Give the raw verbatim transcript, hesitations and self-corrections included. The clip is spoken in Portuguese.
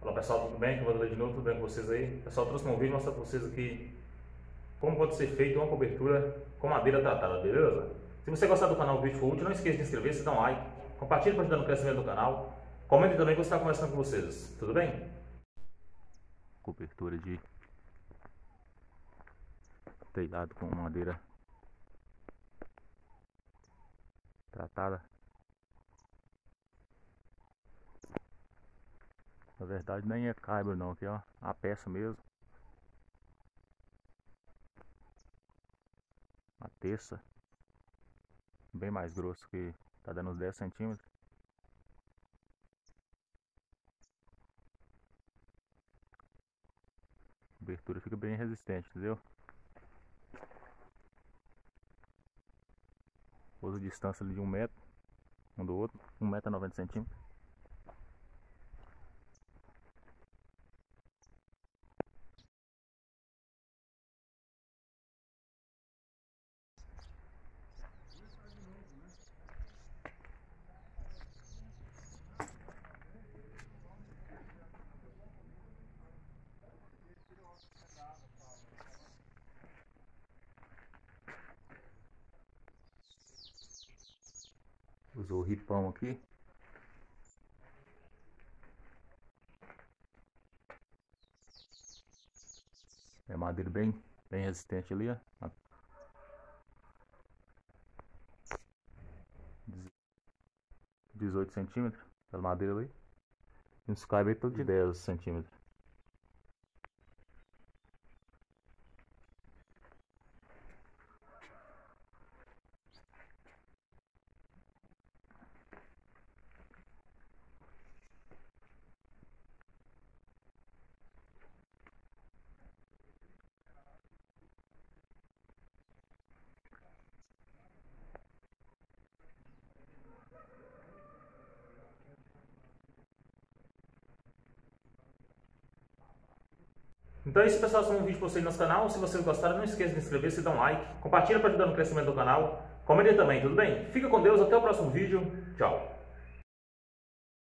Olá pessoal, tudo bem? Que eu vou ler de novo, tudo bem com vocês aí? Pessoal, trouxe um vídeo mostrar para vocês aqui como pode ser feita uma cobertura com madeira tratada, beleza? Se você gostar do canal, o vídeo for útil, não esqueça de inscrever-se, dar um like, compartilhe para ajudar no crescimento do canal, comente também que eu estou conversando com vocês, tudo bem? Cobertura de telhado com madeira tratada. Na verdade nem é caibro não, aqui ó, a peça mesmo. A terça bem mais grosso, que tá dando uns dez centímetros. A cobertura fica bem resistente, entendeu? Usa distância ali de um metro um do outro, um metro e noventa centímetros. Usou o ripão aqui. É madeira bem, bem resistente ali, ó. dezoito centímetros pela madeira ali. E uns caibros todo de dez centímetros. Então é isso pessoal, esse foi um vídeo para vocês no nosso canal. Se vocês gostaram, não esqueça de inscrever-se, dar um like, compartilha para ajudar no crescimento do canal, comente também, tudo bem? Fica com Deus, até o próximo vídeo, tchau!